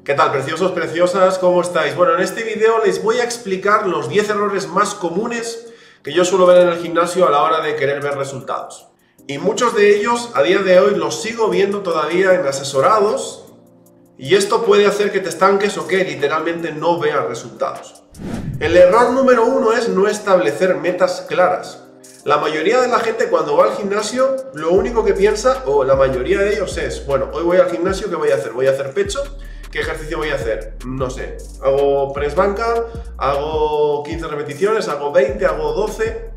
¿Qué tal, preciosos, preciosas? ¿Cómo estáis? Bueno, en este vídeo les voy a explicar los 10 errores más comunes que yo suelo ver en el gimnasio a la hora de querer ver resultados. Y muchos de ellos, a día de hoy, los sigo viendo todavía en asesorados, y esto puede hacer que te estanques o que literalmente no veas resultados. El error número 1 es no establecer metas claras. La mayoría de la gente cuando va al gimnasio, lo único que piensa, o la mayoría de ellos es, bueno, hoy voy al gimnasio, ¿qué voy a hacer? Voy a hacer pecho. ¿Qué ejercicio voy a hacer? No sé, hago press banca, hago 15 repeticiones, hago 20, hago 12...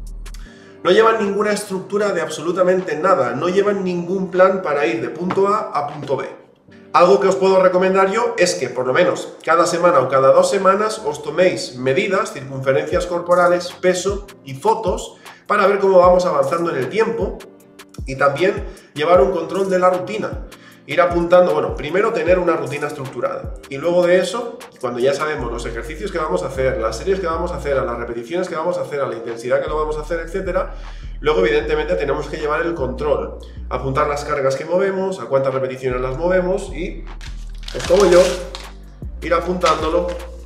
No llevan ninguna estructura de absolutamente nada, no llevan ningún plan para ir de punto A punto B. Algo que os puedo recomendar yo es que por lo menos cada semana o cada 2 semanas os toméis medidas, circunferencias corporales, peso y fotos para ver cómo vamos avanzando en el tiempo y también llevar un control de la rutina. Ir apuntando, bueno, primero tener una rutina estructurada y luego de eso, cuando ya sabemos los ejercicios que vamos a hacer, las series que vamos a hacer, a las repeticiones que vamos a hacer, a la intensidad que lo vamos a hacer, etcétera, luego evidentemente tenemos que llevar el control, apuntar las cargas que movemos, a cuántas repeticiones las movemos y, pues como yo, ir apuntándolo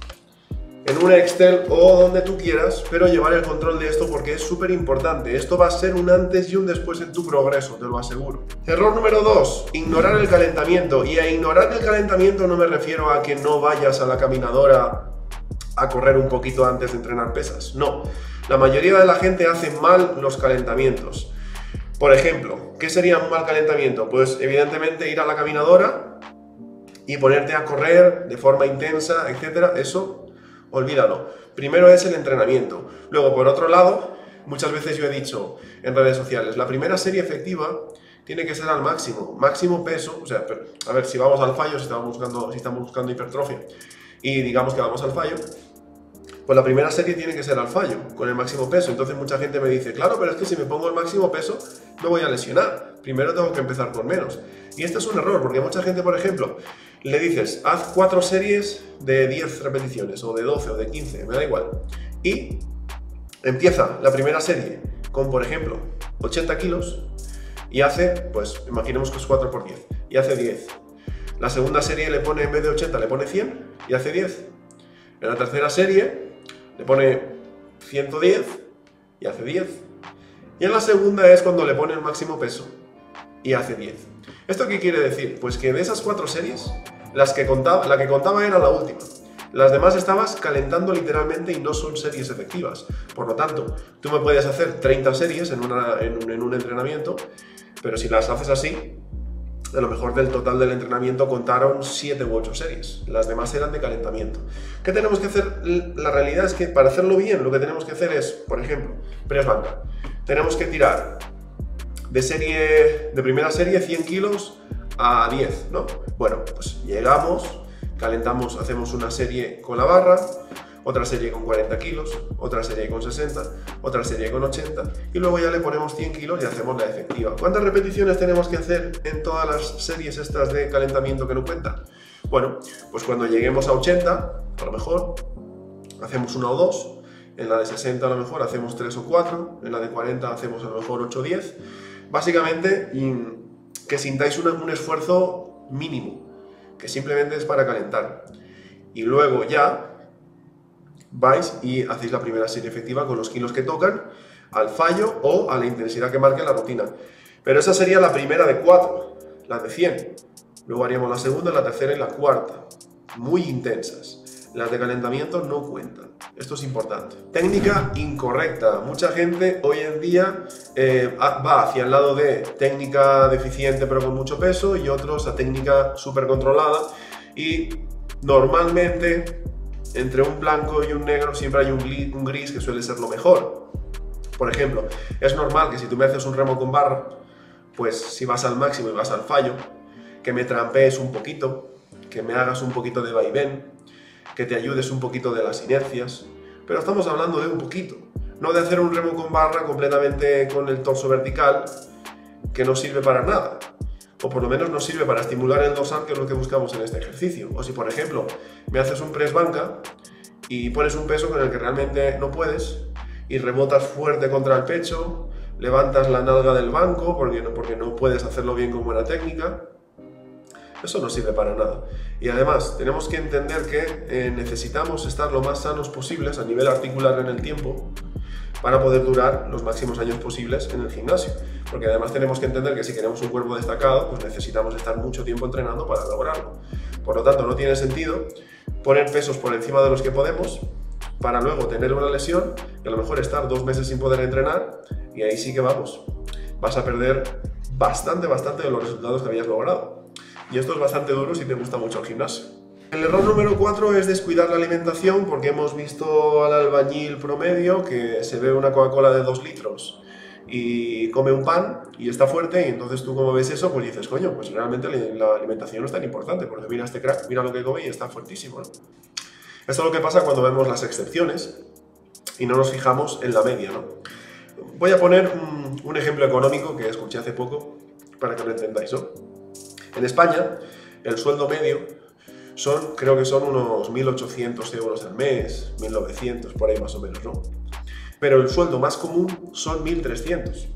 en un Excel o donde tú quieras, pero llevar el control de esto porque es súper importante. Esto va a ser un antes y un después en tu progreso, te lo aseguro. Error número 2, ignorar el calentamiento. Y a ignorar el calentamiento no me refiero a que no vayas a la caminadora a correr un poquito antes de entrenar pesas. No, la mayoría de la gente hace mal los calentamientos. Por ejemplo, ¿qué sería un mal calentamiento? Pues evidentemente ir a la caminadora y ponerte a correr de forma intensa, etcétera. Eso olvídalo. Primero es el entrenamiento. Luego, por otro lado, muchas veces yo he dicho en redes sociales, la primera serie efectiva tiene que ser al máximo peso, o sea, a ver, si vamos al fallo, si estamos buscando hipertrofia y digamos que vamos al fallo, pues la primera serie tiene que ser al fallo, con el máximo peso. Entonces mucha gente me dice, claro, pero es que si me pongo el máximo peso me voy a lesionar, primero tengo que empezar con menos. Y este es un error, porque mucha gente, por ejemplo, le dices, haz 4 series de 10 repeticiones, o de 12, o de 15, me da igual. Y empieza la primera serie con, por ejemplo, 80 kilos, y hace, pues, imaginemos que es 4 por 10, y hace 10. La segunda serie le pone, en vez de 80, le pone 100, y hace 10. En la tercera serie le pone 110, y hace 10. Y en la segunda es cuando le pone el máximo peso, y hace 10. ¿Esto qué quiere decir? Pues que de esas 4 series, la que contaba era la última. Las demás estabas calentando literalmente y no son series efectivas. Por lo tanto, tú me puedes hacer 30 series en un entrenamiento, pero si las haces así, a lo mejor del total del entrenamiento contaron 7 u 8 series. Las demás eran de calentamiento. ¿Qué tenemos que hacer? La realidad es que para hacerlo bien, lo que tenemos que hacer es, por ejemplo, press banca. Tenemos que tirar de primera serie 100 kilos a 10, ¿no? Bueno, pues llegamos, calentamos, hacemos una serie con la barra, otra serie con 40 kilos, otra serie con 60, otra serie con 80 y luego ya le ponemos 100 kilos y hacemos la efectiva. ¿Cuántas repeticiones tenemos que hacer en todas las series estas de calentamiento que no cuentan? Bueno, pues cuando lleguemos a 80, a lo mejor hacemos 1 o 2, en la de 60 a lo mejor hacemos 3 o 4, en la de 40 hacemos a lo mejor 8 o 10. Básicamente, que sintáis un esfuerzo mínimo, que simplemente es para calentar. Y luego ya vais y hacéis la primera serie efectiva con los kilos que tocan, al fallo o a la intensidad que marque la rutina. Pero esa sería la primera de 4, la de 100. Luego haríamos la segunda, la tercera y la cuarta, muy intensas. Las de calentamiento no cuentan. Esto es importante. Técnica incorrecta. Mucha gente hoy en día va hacia el lado de técnica deficiente pero con mucho peso y otros a técnica súper controlada. Y normalmente entre un blanco y un negro siempre hay un gris que suele ser lo mejor. Por ejemplo, es normal que si tú me haces un remo con barra, pues si vas al máximo y vas al fallo, que me trampees un poquito, que me hagas un poquito de vaivén, que te ayudes un poquito de las inercias, pero estamos hablando de un poquito, no de hacer un remo con barra completamente con el torso vertical, que no sirve para nada, o por lo menos no sirve para estimular el dorsal, que es lo que buscamos en este ejercicio. O si, por ejemplo, me haces un press banca y pones un peso con el que realmente no puedes, y rebotas fuerte contra el pecho, levantas la nalga del banco porque no puedes hacerlo bien con buena técnica, Eso no sirve para nada. Y además, tenemos que entender que necesitamos estar lo más sanos posibles a nivel articular en el tiempo para poder durar los máximos años posibles en el gimnasio. Porque además tenemos que entender que si queremos un cuerpo destacado, pues necesitamos estar mucho tiempo entrenando para lograrlo. Por lo tanto, no tiene sentido poner pesos por encima de los que podemos para luego tener una lesión y a lo mejor estar 2 meses sin poder entrenar, y ahí sí que vas a perder bastante de los resultados que habías logrado. Y esto es bastante duro si te gusta mucho el gimnasio. El error número 4 es descuidar la alimentación, porque hemos visto al albañil promedio que se bebe una Coca-Cola de 2 litros y come un pan y está fuerte, y entonces tú, como ves eso, pues dices, coño, pues realmente la alimentación no es tan importante, porque mira este crack, mira lo que come y está fuertísimo, ¿no? Esto es lo que pasa cuando vemos las excepciones y no nos fijamos en la media, ¿no? Voy a poner un ejemplo económico que escuché hace poco para que lo entendáis, ¿no? En España, el sueldo medio creo que son unos 1.800 euros al mes, 1.900, por ahí más o menos, ¿no? Pero el sueldo más común son 1.300.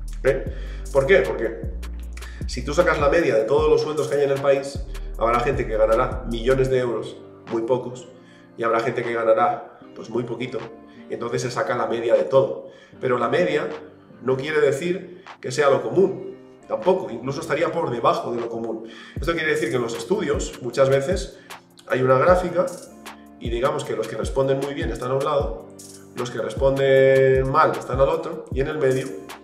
¿Por qué? Porque si tú sacas la media de todos los sueldos que hay en el país, habrá gente que ganará millones de euros, muy pocos, y habrá gente que ganará pues muy poquito, y entonces se saca la media de todo. Pero la media no quiere decir que sea lo común, tampoco, incluso estaría por debajo de lo común. Esto quiere decir que en los estudios muchas veces hay una gráfica y digamos que los que responden muy bien están a un lado, los que responden mal están al otro, y en el medio,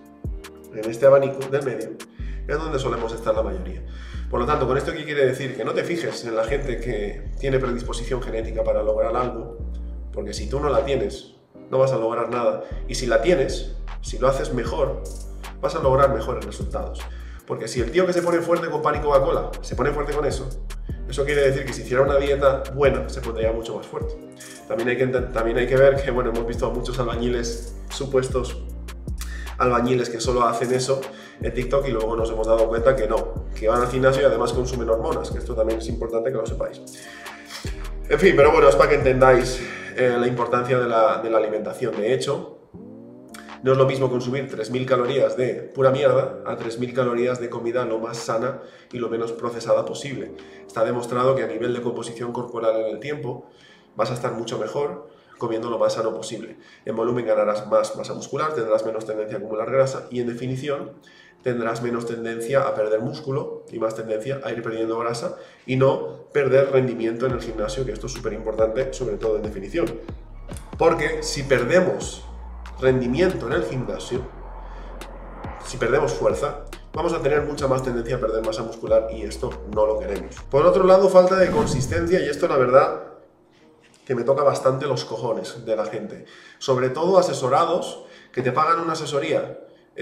en este abanico del medio, es donde solemos estar la mayoría. Por lo tanto, ¿con esto qué quiere decir? Que no te fijes en la gente que tiene predisposición genética para lograr algo, porque si tú no la tienes, no vas a lograr nada. Y si la tienes, si lo haces mejor, vas a lograr mejores resultados. Porque si el tío que se pone fuerte con pan y Coca-Cola se pone fuerte con eso quiere decir que si hiciera una dieta buena, se pondría mucho más fuerte. También hay que ver que, bueno, hemos visto a muchos albañiles, supuestos albañiles, que solo hacen eso en TikTok, y luego nos hemos dado cuenta que no, que van al gimnasio y además consumen hormonas, que esto también es importante que lo sepáis. En fin, pero bueno, es para que entendáis la importancia de la alimentación. De hecho, no es lo mismo consumir 3.000 calorías de pura mierda a 3.000 calorías de comida lo más sana y lo menos procesada posible. Está demostrado que a nivel de composición corporal en el tiempo vas a estar mucho mejor comiendo lo más sano posible. En volumen ganarás más masa muscular, tendrás menos tendencia a acumular grasa, y en definición tendrás menos tendencia a perder músculo y más tendencia a ir perdiendo grasa y no perder rendimiento en el gimnasio, que esto es súper importante, sobre todo en definición. Porque si perdemos rendimiento en el gimnasio, si perdemos fuerza, vamos a tener mucha más tendencia a perder masa muscular, y esto no lo queremos. Por otro lado, falta de consistencia, y esto la verdad que me toca bastante los cojones de la gente. Sobre todo asesorados que te pagan una asesoría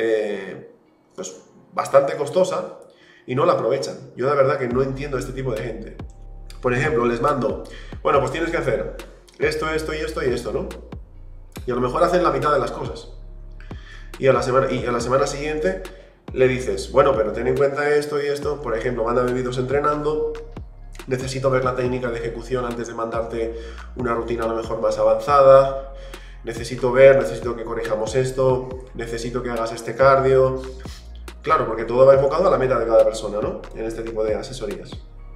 pues bastante costosa y no la aprovechan. Yo de verdad que no entiendo a este tipo de gente. Por ejemplo, les mando, bueno, pues tienes que hacer esto, esto y esto y esto, ¿no? Y a lo mejor hacen la mitad de las cosas. Y a la semana siguiente le dices, bueno, pero ten en cuenta esto y esto. Por ejemplo, mándame vídeos entrenando, necesito ver la técnica de ejecución antes de mandarte una rutina a lo mejor más avanzada, necesito que corrijamos esto, necesito que hagas este cardio. Claro, porque todo va enfocado a la meta de cada persona, ¿no? En este tipo de asesorías.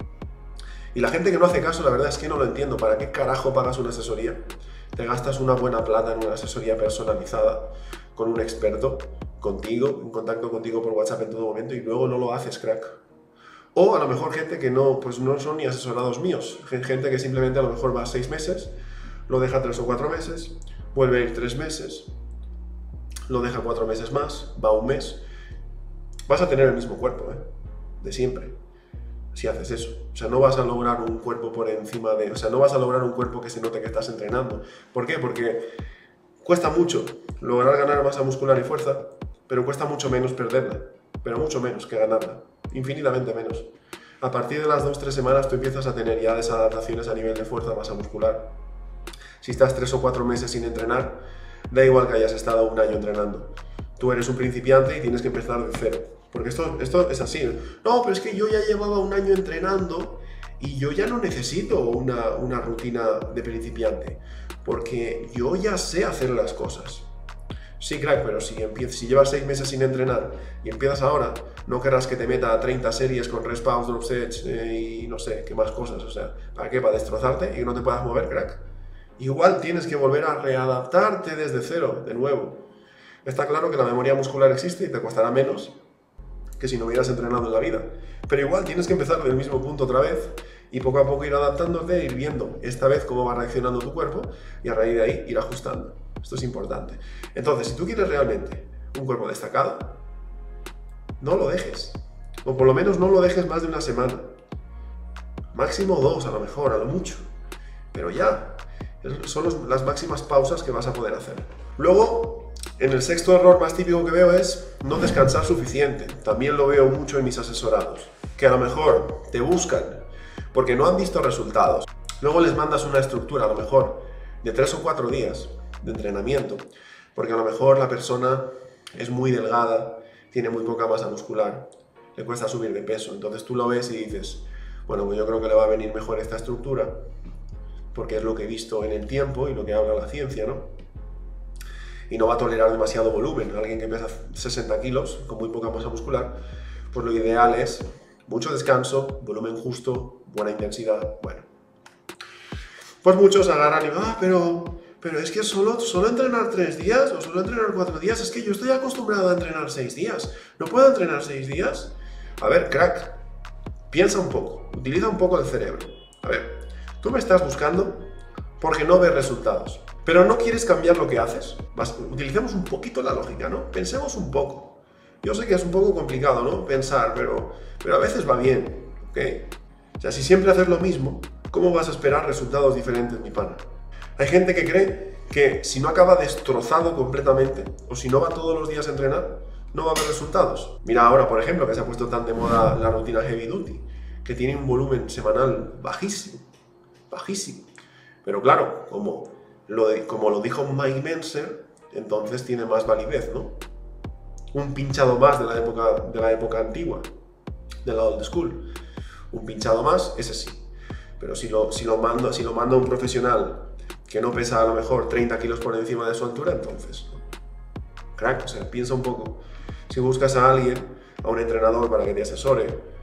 Y la gente que no hace caso, la verdad es que no lo entiendo. ¿Para qué carajo pagas una asesoría? Te gastas una buena plata en una asesoría personalizada con un experto, contigo, en contacto contigo por WhatsApp en todo momento, y luego no lo haces, crack. O a lo mejor gente que no son ni asesorados míos, gente que simplemente a lo mejor va 6 meses, lo deja 3 o 4 meses, vuelve a ir 3 meses, lo deja 4 meses más, va 1 mes. Vas a tener el mismo cuerpo, de siempre, si haces eso. O sea, no vas a lograr un cuerpo por encima de... O sea, no vas a lograr un cuerpo que se note que estás entrenando. ¿Por qué? Porque cuesta mucho lograr ganar masa muscular y fuerza, pero cuesta mucho menos perderla, pero mucho menos que ganarla, infinitamente menos. A partir de las 2-3 semanas tú empiezas a tener ya desadaptaciones a nivel de fuerza, masa muscular. Si estás 3 o 4 meses sin entrenar, da igual que hayas estado 1 año entrenando. Tú eres un principiante y tienes que empezar de cero. Porque esto es así. No, pero es que yo ya llevaba 1 año entrenando y yo ya no necesito una rutina de principiante, porque yo ya sé hacer las cosas. Sí, crack, pero si llevas 6 meses sin entrenar y empiezas ahora, no querrás que te meta a 30 series con rest pause, drop sets y no sé, qué más cosas. O sea, ¿para qué? Para destrozarte y que no te puedas mover, crack. Igual tienes que volver a readaptarte desde cero, de nuevo. Está claro que la memoria muscular existe y te costará menos que si no hubieras entrenado en la vida. Pero igual tienes que empezar del mismo punto otra vez y poco a poco ir adaptándote, ir viendo esta vez cómo va reaccionando tu cuerpo y a raíz de ahí ir ajustando. Esto es importante. Entonces, si tú quieres realmente un cuerpo destacado, no lo dejes. O por lo menos no lo dejes más de una semana. Máximo 2, a lo mejor, a lo mucho. Pero ya, son las máximas pausas que vas a poder hacer. Luego, en el sexto error más típico que veo es no descansar suficiente. También lo veo mucho en mis asesorados. Que a lo mejor te buscan porque no han visto resultados. Luego les mandas una estructura, a lo mejor, de 3 o 4 días de entrenamiento, porque a lo mejor la persona es muy delgada, tiene muy poca masa muscular, le cuesta subir de peso. Entonces tú lo ves y dices, bueno, pues yo creo que le va a venir mejor esta estructura, porque es lo que he visto en el tiempo y lo que habla la ciencia, ¿no? Y no va a tolerar demasiado volumen. Alguien que pesa 60 kilos con muy poca masa muscular, pues lo ideal es mucho descanso, volumen justo, buena intensidad. Bueno, pues muchos agarran y pero es que solo entrenar 3 días o solo entrenar 4 días, es que yo estoy acostumbrado a entrenar 6 días, ¿no puedo entrenar 6 días? A ver, crack, piensa un poco, utiliza un poco el cerebro. A ver, tú me estás buscando porque no ves resultados, pero no quieres cambiar lo que haces. Utilicemos un poquito la lógica, ¿no? Pensemos un poco. Yo sé que es un poco complicado, ¿no? Pensar, pero a veces va bien, ¿ok? O sea, si siempre haces lo mismo, ¿cómo vas a esperar resultados diferentes, mi pana? Hay gente que cree que si no acaba destrozado completamente, o si no va todos los días a entrenar, no va a haber resultados. Mira ahora, por ejemplo, que se ha puesto tan de moda la rutina Heavy Duty, que tiene un volumen semanal bajísimo, bajísimo. Pero claro, como lo dijo Mike Mentzer, entonces tiene más validez, ¿no? Un pinchado más de la época antigua, de la old school. Un pinchado más, ese sí. Pero si lo manda un profesional que no pesa a lo mejor 30 kilos por encima de su altura, entonces, ¿no? Crack, o sea, piensa un poco. Si buscas a alguien, a un entrenador para que te asesore,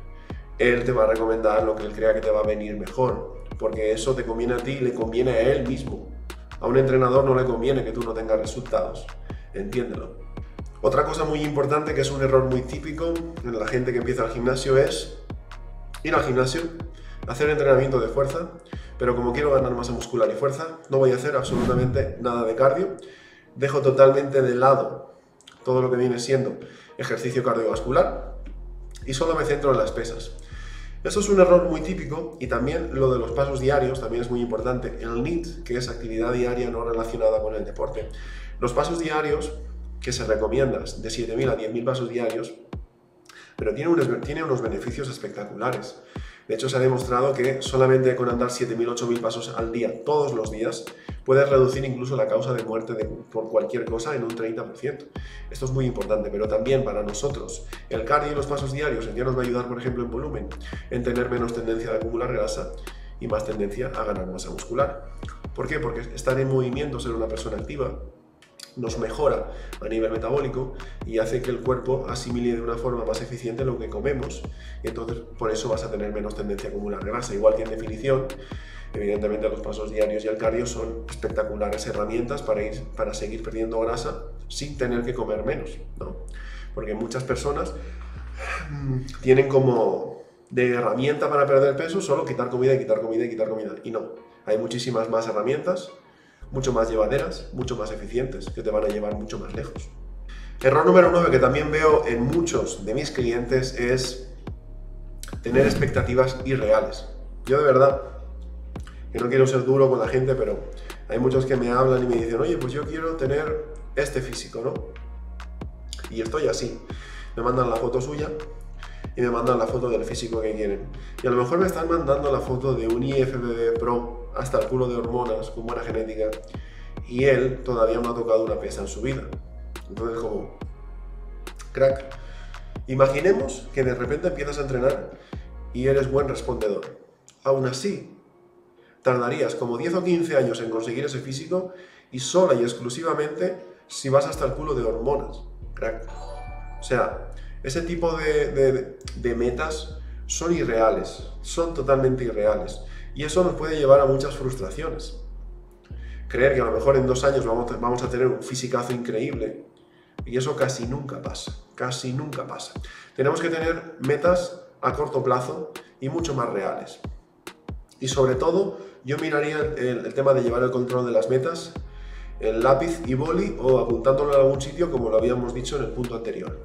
él te va a recomendar lo que él crea que te va a venir mejor, porque eso te conviene a ti y le conviene a él mismo. A un entrenador no le conviene que tú no tengas resultados, entiéndelo. Otra cosa muy importante, que es un error muy típico en la gente que empieza al gimnasio, es ir al gimnasio, hacer entrenamiento de fuerza, pero como quiero ganar masa muscular y fuerza, no voy a hacer absolutamente nada de cardio. Dejo totalmente de lado todo lo que viene siendo ejercicio cardiovascular y solo me centro en las pesas. Eso es un error muy típico, y también lo de los pasos diarios también es muy importante. El NEAT, que es actividad diaria no relacionada con el deporte. Los pasos diarios que se recomiendan de 7.000 a 10.000 pasos diarios, pero tiene unos beneficios espectaculares. De hecho, se ha demostrado que solamente con andar 7.000, 8.000 pasos al día, todos los días, puedes reducir incluso la causa de muerte por cualquier cosa en un 30%. Esto es muy importante, pero también para nosotros el cardio y los pasos diarios ya nos va a ayudar, por ejemplo, en volumen, en tener menos tendencia a acumular grasa y más tendencia a ganar masa muscular. ¿Por qué? Porque estar en movimiento, ser una persona activa, nos mejora a nivel metabólico y hace que el cuerpo asimile de una forma más eficiente lo que comemos, y entonces por eso vas a tener menos tendencia a acumular grasa. Igual que en definición, evidentemente los pasos diarios y el cardio son espectaculares herramientas para seguir perdiendo grasa sin tener que comer menos, ¿no? Porque muchas personas tienen como de herramienta para perder peso solo quitar comida y quitar comida y quitar comida, y no, hay muchísimas más herramientas, mucho más llevaderas, mucho más eficientes, que te van a llevar mucho más lejos. Error número 9 que también veo en muchos de mis clientes es tener expectativas irreales. Yo de verdad, que no quiero ser duro con la gente, pero hay muchos que me hablan y me dicen, oye, pues yo quiero tener este físico, ¿no? Y estoy así. Me mandan la foto suya y me mandan la foto del físico que quieren. Y a lo mejor me están mandando la foto de un IFBB Pro hasta el culo de hormonas, con buena genética, y él todavía no ha tocado una pesa en su vida. Entonces, como, crack, imaginemos que de repente empiezas a entrenar y eres buen respondedor. Aún así, tardarías como 10 o 15 años en conseguir ese físico, y sola y exclusivamente si vas hasta el culo de hormonas, crack. O sea, ese tipo de metas son irreales, son totalmente irreales. Y eso nos puede llevar a muchas frustraciones. Creer que a lo mejor en 2 años vamos a tener un fisicazo increíble, y eso casi nunca pasa, casi nunca pasa. Tenemos que tener metas a corto plazo y mucho más reales. Y sobre todo, yo miraría el tema de llevar el control de las metas en lápiz y boli o apuntándolo en algún sitio, como lo habíamos dicho en el punto anterior.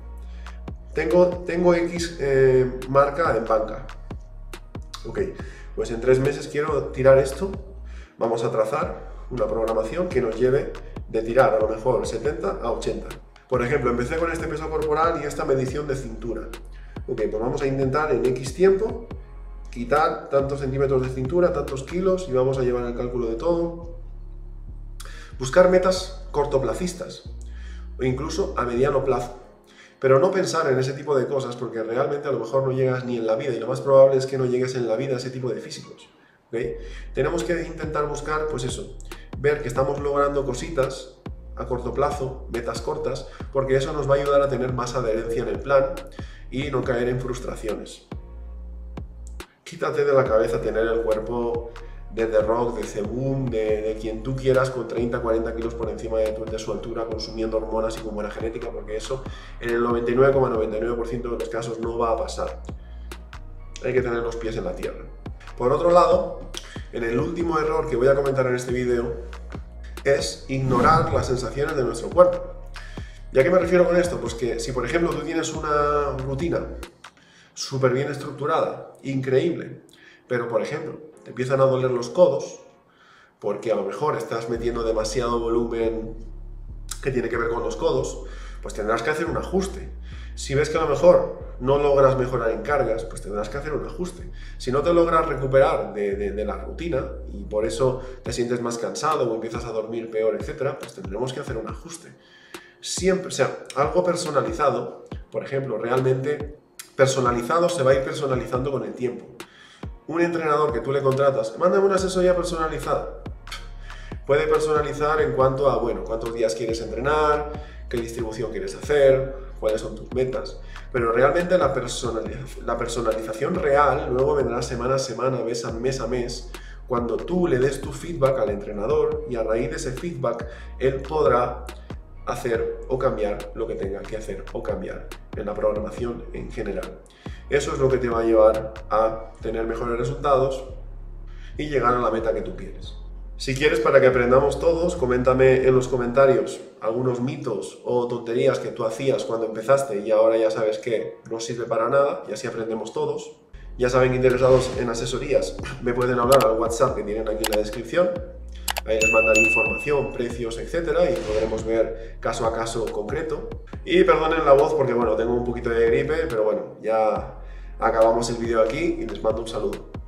Tengo X marca en banca. Ok, pues en 3 meses quiero tirar esto. Vamos a trazar una programación que nos lleve de tirar a lo mejor 70 a 80. Por ejemplo, empecé con este peso corporal y esta medición de cintura. Ok, pues vamos a intentar en X tiempo quitar tantos centímetros de cintura, tantos kilos, y vamos a llevar el cálculo de todo. Buscar metas cortoplacistas o incluso a mediano plazo. Pero no pensar en ese tipo de cosas, porque realmente a lo mejor no llegas ni en la vida, y lo más probable es que no llegues en la vida a ese tipo de físicos. ¿Okay? Tenemos que intentar buscar, pues eso, ver que estamos logrando cositas a corto plazo, metas cortas, porque eso nos va a ayudar a tener más adherencia en el plan y no caer en frustraciones. Quítate de la cabeza tener el cuerpo de The Rock, de Zeboom, de quien tú quieras, con 30-40 kilos por encima de su altura, consumiendo hormonas y con buena genética, porque eso en el 99,99% de los casos no va a pasar. Hay que tener los pies en la tierra. Por otro lado, en el último error que voy a comentar en este vídeo es ignorar las sensaciones de nuestro cuerpo. ¿Y a qué me refiero con esto? Pues que si por ejemplo tú tienes una rutina súper bien estructurada, increíble, pero por ejemplo te empiezan a doler los codos porque a lo mejor estás metiendo demasiado volumen que tiene que ver con los codos, pues tendrás que hacer un ajuste. Si ves que a lo mejor no logras mejorar en cargas, pues tendrás que hacer un ajuste. Si no te logras recuperar de la rutina y por eso te sientes más cansado o empiezas a dormir peor, etcétera, pues tendremos que hacer un ajuste. Siempre, o sea, algo personalizado, por ejemplo, realmente personalizado se va a ir personalizando con el tiempo. Un entrenador que tú le contratas, mándame una asesoría personalizada. Puede personalizar en cuanto a, bueno, cuántos días quieres entrenar, qué distribución quieres hacer, cuáles son tus metas. Pero realmente la personalización real luego vendrá semana a semana, mes a mes, cuando tú le des tu feedback al entrenador y a raíz de ese feedback él podrá hacer o cambiar lo que tenga que hacer o cambiar en la programación en general. Eso es lo que te va a llevar a tener mejores resultados y llegar a la meta que tú quieres. Si quieres, para que aprendamos todos, coméntame en los comentarios algunos mitos o tonterías que tú hacías cuando empezaste y ahora ya sabes que no sirve para nada, y así aprendemos todos. Ya saben, interesados en asesorías, me pueden hablar al WhatsApp que tienen aquí en la descripción. Ahí les mandaré información, precios, etcétera, y podremos ver caso a caso concreto. Y perdonen la voz porque, bueno, tengo un poquito de gripe, pero bueno, ya acabamos el vídeo aquí y les mando un saludo.